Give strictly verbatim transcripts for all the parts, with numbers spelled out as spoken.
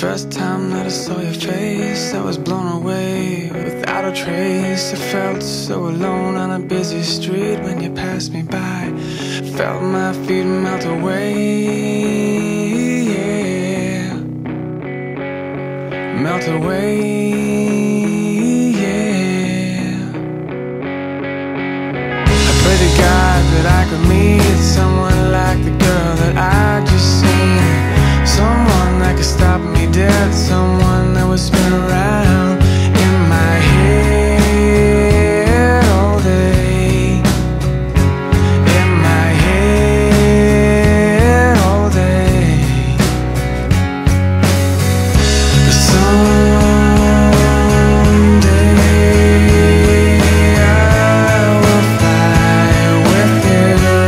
first time that I saw your face, I was blown away without a trace. I felt so alone on a busy street when you passed me by. Felt my feet melt away, yeah. Melt away, yeah. I pray to God that I could meet someone like the girl that I just seen. Someone that could stop me dead, someone that would spin around in my head all day. In my head all day. Someday I will fly with you.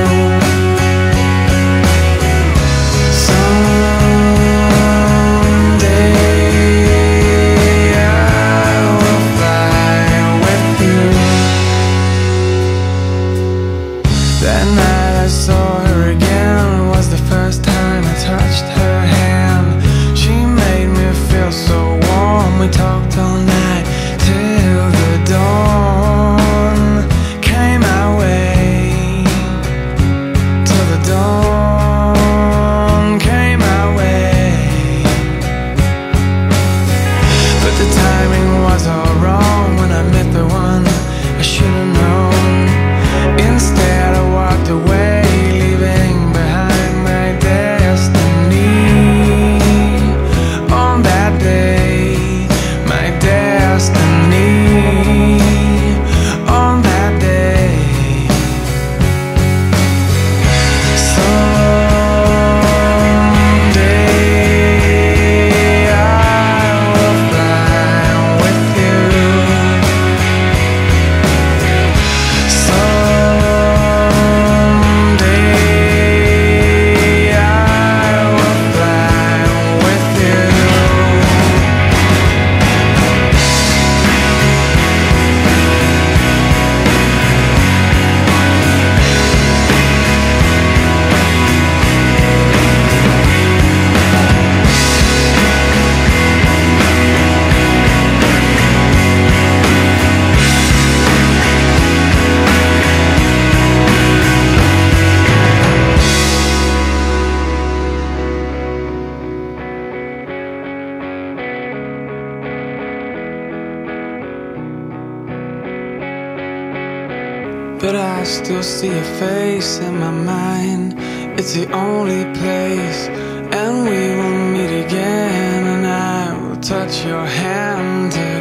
That night I saw her again, was the first time I touched her hand. She made me feel so warm, we talked all night till the dawn came our way. Till the dawn came our way. But the timing was all wrong when I met the one I should've known. Instead I walked away, leaving behind my destiny. On that day, my destiny. On that day. Someday I will fly with you. But I still see your face in my mind. It's the only place. And we will meet again, and I will touch your hand.